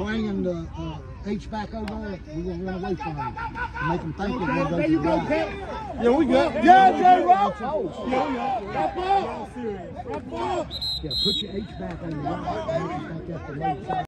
bringing the H back over there, we're going to run away from him. Make them think they're going to go There to you the go, right. Pat. Yeah, we good. Yeah, J-Rock. Yeah. Wrap up. Wrap up. Yeah, put your H back on the right. Make them think that's the left side.